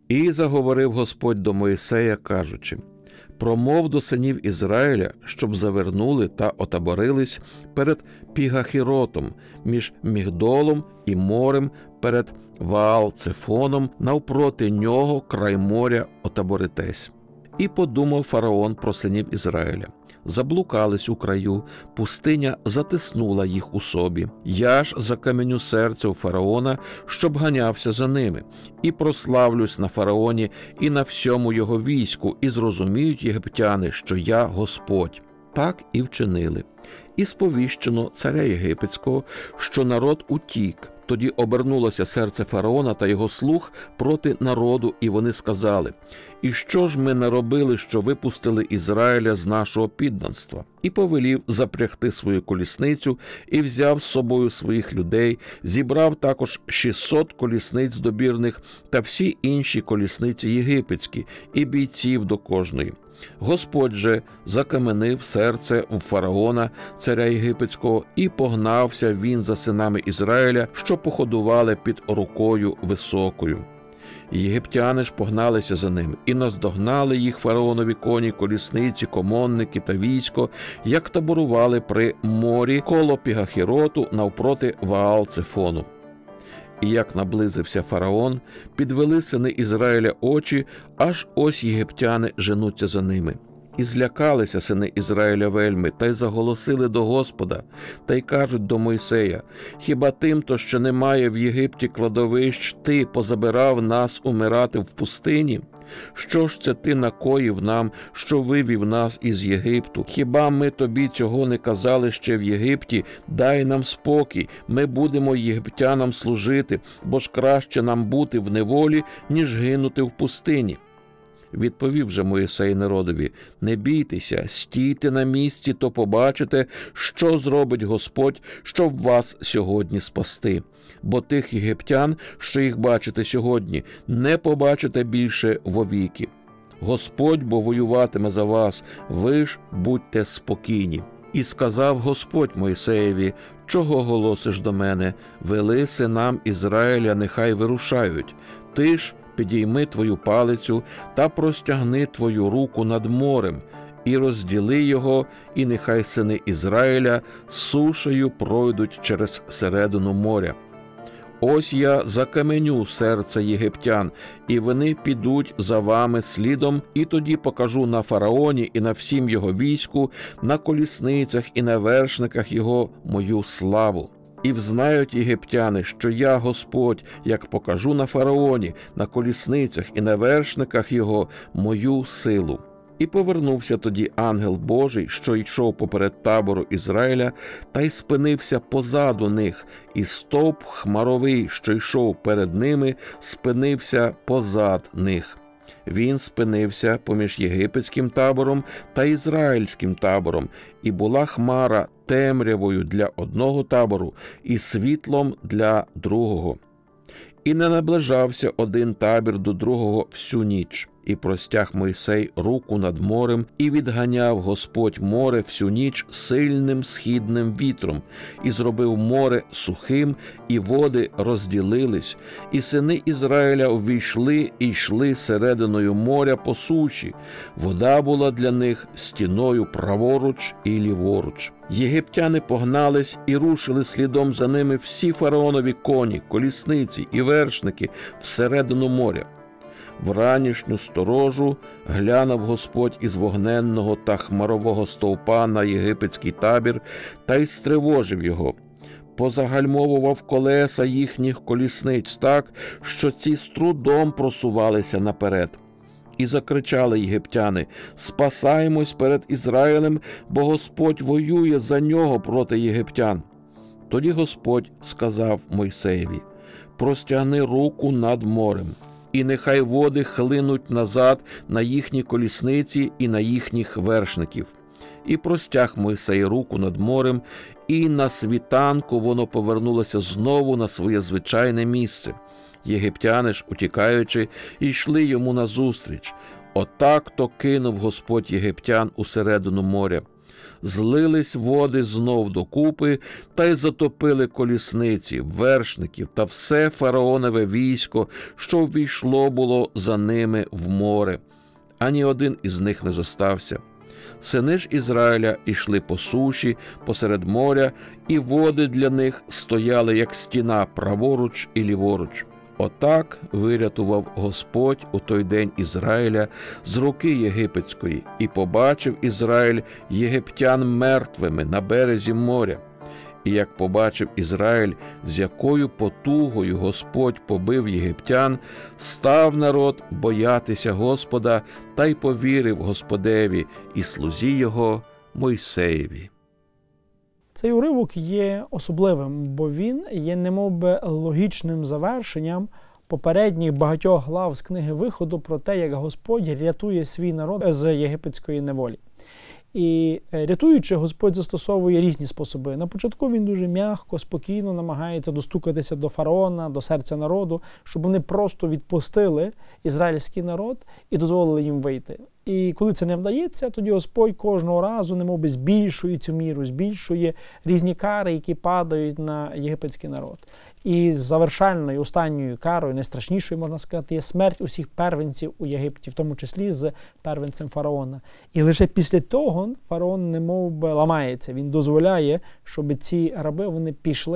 І заговорив Господь до Мойсея, кажучи: «Промов до синів Ізраїля, щоб завернули та отаборились перед Пігахіротом, між Мігдолом і морем, перед Ваал-Цефоном, навпроти нього край моря отаборитесь». І подумав фараон про синів Ізраїля. Заблукались у краю, пустиня затиснула їх у собі. Я ж закаменю серце у фараона, щоб ганявся за ними, і прославлюсь на фараоні і на всьому його війську, і зрозуміють єгиптяни, що я Господь. Так і вчинили. І сповіщено царя єгипетського, що народ утік. Тоді обернулося серце фараона та його слуг проти народу, і вони сказали: «І що ж ми наробили, що випустили Ізраїля з нашого підданства?» І повелів запрягти свою колісницю, і взяв з собою своїх людей, зібрав також 600 колісниць добірних та всі інші колісниці єгипетські, і бійців до кожної. Господь же закаменив серце у фараона, царя єгипетського, і погнався він за синами Ізраїля, що походували під рукою високою. Єгиптяни ж погналися за ним, і наздогнали їх фараонові коні, колісниці, комонники та військо, як таборували при морі коло Пігахіроту навпроти Ваал-Цефону. І як наблизився фараон, підвели сини Ізраїля очі, аж ось єгиптяни женуться за ними. І злякалися сини Ізраїля вельми, та й заголосили до Господа, та й кажуть до Мойсея: «Хіба тим-то, що немає в Єгипті кладовищ, ти позабирав нас умирати в пустині? Що ж це ти накоїв нам, що вивів нас із Єгипту? Хіба ми тобі цього не казали ще в Єгипті? Дай нам спокій, ми будемо єгиптянам служити, бо ж краще нам бути в неволі, ніж гинути в пустині». Відповів же Мойсей народові: «Не бійтеся, стійте на місці, то побачите, що зробить Господь, щоб вас сьогодні спасти. Бо тих єгиптян, що їх бачите сьогодні, не побачите більше вовіки. Господь бо воюватиме за вас, ви ж будьте спокійні». І сказав Господь Мойсеєві: «Чого голосиш до мене? Вели синам Ізраїля, нехай вирушають. Ти ж підійми твою палицю та простягни твою руку над морем, і розділи його, і нехай сини Ізраїля сушею пройдуть через середину моря. Ось я закаменю серце єгиптян, і вони підуть за вами слідом, і тоді покажу на фараоні і на всім його війську, на колісницях і на вершниках його мою славу. І взнають єгиптяни, що я Господь, як покажу на фараоні, на колісницях і на вершниках його мою силу». І повернувся тоді ангел Божий, що йшов поперед табору Ізраїля, та й спинився позаду них, і стовп хмаровий, що йшов перед ними, спинився позад них. Він спинився поміж єгипетським табором та ізраїльським табором, і була хмара темрявою для одного табору і світлом для другого. І не наближався один табір до другого всю ніч. І простяг Мойсей руку над морем, і відганяв Господь море всю ніч сильним східним вітром, і зробив море сухим, і води розділились, і сини Ізраїля увійшли і йшли серединою моря по суші. Вода була для них стіною праворуч і ліворуч. Єгиптяни погнались і рушили слідом за ними всі фараонові коні, колісниці і вершники всередину моря. Вранішню сторожу глянув Господь із вогненного та хмарового стовпа на єгипетський табір та й стривожив його. Позагальмовував колеса їхніх колісниць так, що ці з трудом просувалися наперед. І закричали єгиптяни: «Спасаймось перед Ізраїлем, бо Господь воює за нього проти єгиптян». Тоді Господь сказав Мойсеєві: «Простягни руку над морем, і нехай води хлинуть назад на їхні колісниці і на їхніх вершників». І простяг Мойсей руку над морем, і на світанку воно повернулося знову на своє звичайне місце. Єгиптяни ж, утікаючи, йшли йому назустріч. Отак-то кинув Господь єгиптян усередину моря. злились води знов докупи, та й затопили колісниці, вершників та все фараонове військо, що ввійшло було за ними в море. Ані один із них не зостався. Сини ж Ізраїля ішли по суші, посеред моря, і води для них стояли, як стіна, праворуч і ліворуч. Отак вирятував Господь у той день Ізраїля з руки єгипетської, і побачив Ізраїль єгиптян мертвими на березі моря. І як побачив Ізраїль, з якою потугою Господь побив єгиптян, став народ боятися Господа та й повірив Господеві і слузі його Мойсеєві. Цей уривок є особливим, бо він є немовби логічним завершенням попередніх багатьох глав з книги Виходу про те, як Господь рятує свій народ з єгипетської неволі. І рятуючи, Господь застосовує різні способи. На початку він дуже м'яко, спокійно намагається достукатися до фараона, до серця народу, щоб вони просто відпустили ізраїльський народ і дозволили їм вийти. І коли це не вдається, тоді Господь кожного разу немовби збільшує цю міру, збільшує різні кари, які падають на єгипетський народ. І завершальною, останньою карою, найстрашнішою, можна сказати, є смерть усіх первенців у Єгипті, в тому числі з первенцем фараона. І лише після того фараон немовби ламається. Він дозволяє, щоб ці раби вони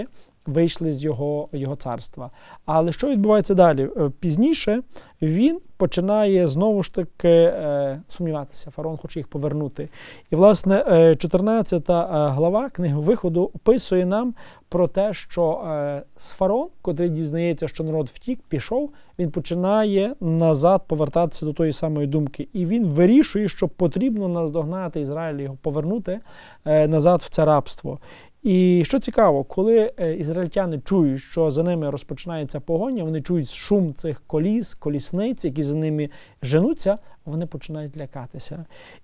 вийшли з його царства. Але що відбувається далі? Пізніше він починає знову ж таки сумніватися. Фараон хоче їх повернути. І, власне, 14 глава книги Виходу описує нам про те, що фараон, котрий дізнається, що народ втік, пішов, він починає назад повертатися до тої самої думки. І він вирішує, що потрібно наздогнати Ізраїль, його повернути назад в це рабство. І що цікаво, коли ізраїльтяни чують, що за ними розпочинається погоня, вони чують шум цих колісниць, які за ними женуться, вони починають лякатися.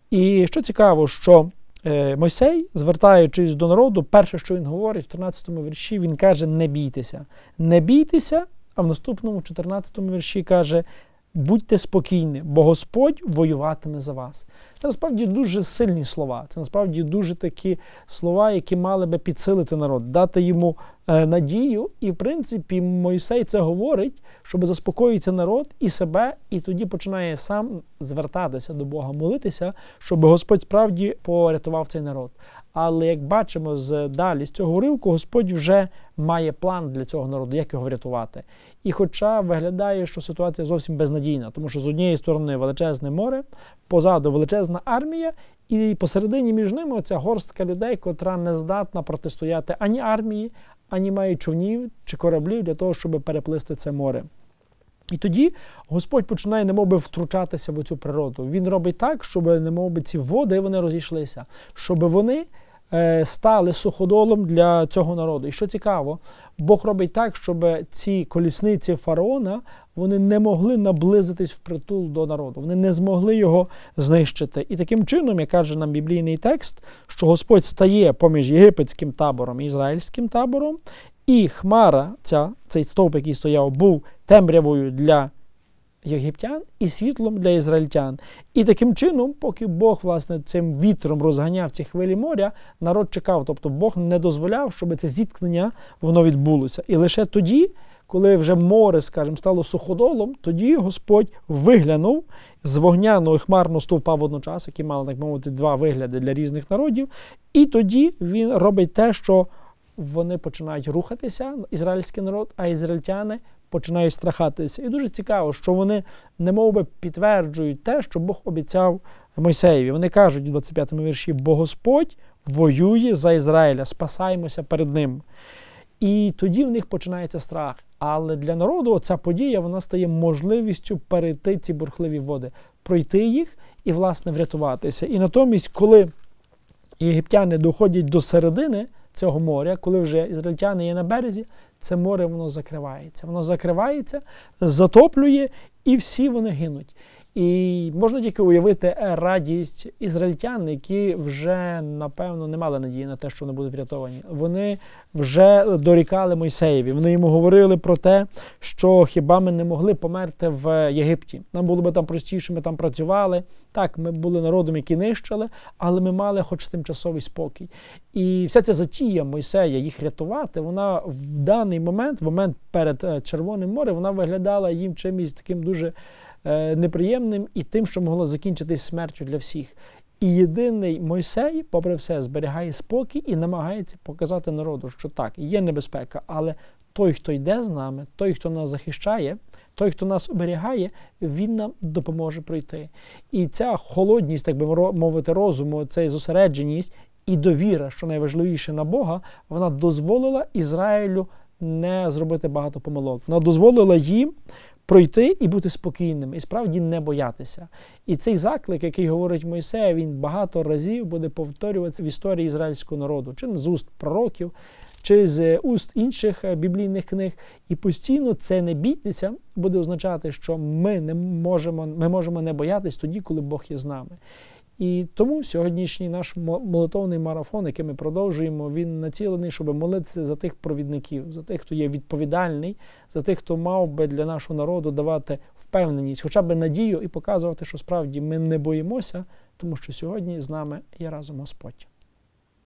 І що цікаво, що Мойсей, звертаючись до народу, перше, що він говорить в 13-му вірші, він каже: не бійтеся. Не бійтеся, а в наступному 14-му вірші каже: будьте спокійні, бо Господь воюватиме за вас. Це насправді дуже сильні слова. Це насправді дуже такі слова, які мали би підсилити народ, дати йому надію. І, в принципі, Мойсей це говорить, щоб заспокоїти народ і себе, і тоді починає сам звертатися до Бога, молитися, щоб Господь справді порятував цей народ. Але, як бачимо далі з цього уривку, Господь вже має план для цього народу, як його врятувати. І хоча виглядає, що ситуація зовсім безнадійна, тому що з однієї сторони величезне море, позаду величезна армія, і посередині між ними оця горстка людей, котра не здатна протистояти ані армії, ані має човнів чи кораблів для того, щоб переплисти це море. І тоді Господь починає немовби втручатися в цю природу. Він робить так, щоб немовби ці води вони розійшлися, щоб вони стали суходолом для цього народу. І що цікаво, Бог робить так, щоб ці колісниці фараона, вони не могли наблизитись впритул до народу. Вони не змогли його знищити. І таким чином, як каже нам біблійний текст, що Господь стає поміж єгипетським табором і ізраїльським табором, і хмара, цей стовп, який стояв, був темрявою для єгиптян і світлом для ізраїльтян. І таким чином, поки Бог, власне, цим вітром розганяв ці хвилі моря, народ чекав. Тобто Бог не дозволяв, щоб це зіткнення, воно відбулося. І лише тоді, коли вже море, скажімо, стало суходолом, тоді Господь виглянув з вогняного і хмарного стовпа водночас, які мали, так мовити, два вигляди для різних народів. І тоді він робить те, що вони починають рухатися, ізраїльський народ, а ізраїльтяни починають страхатися. І дуже цікаво, що вони немовби підтверджують те, що Бог обіцяв Мойсеєві. Вони кажуть у 25-му вірші: «Бо Господь воює за Ізраїля, спасаємося перед ним». І тоді в них починається страх. Але для народу ця подія, вона стає можливістю перейти ці бурхливі води, пройти їх і, власне, врятуватися. І натомість, коли єгиптяни доходять до середини цього моря, коли вже ізраїльтяни є на березі, це море, воно закривається. Воно закривається, затоплює, і всі вони гинуть. І можна тільки уявити радість ізраїльтян, які вже, напевно, не мали надії на те, що вони будуть врятовані. Вони вже дорікали Мойсеєві. Вони йому говорили про те, що хіба ми не могли померти в Єгипті. Нам було б там простіше, ми там працювали. Так, ми були народом, який нищили, але ми мали хоч тимчасовий спокій. І вся ця затія Мойсея їх рятувати, вона в даний момент перед Червоним морем, вона виглядала їм чимось таким дуже неприємним і тим, що могло закінчитись смертю для всіх. І єдиний Мойсей, попри все, зберігає спокій і намагається показати народу, що так, є небезпека, але той, хто йде з нами, той, хто нас захищає, той, хто нас оберігає, він нам допоможе пройти. І ця холодність, так би мовити, розуму, ця зосередженість і довіра, що найважливіше, на Бога, вона дозволила Ізраїлю не зробити багато помилок. Вона дозволила їм пройти і бути спокійними, і справді не боятися. І цей заклик, який говорить Мойсей, він багато разів буде повторюватися в історії ізраїльського народу, чи з уст пророків, чи з уст інших біблійних книг. І постійно це «не бійтеся» буде означати, що ми можемо не боятись тоді, коли Бог є з нами. І тому сьогоднішній наш молитовний марафон, який ми продовжуємо, він націлений, щоб молитися за тих провідників, за тих, хто є відповідальний, за тих, хто мав би для нашого народу давати впевненість, хоча б надію і показувати, що справді ми не боїмося, тому що сьогодні з нами є разом Господь.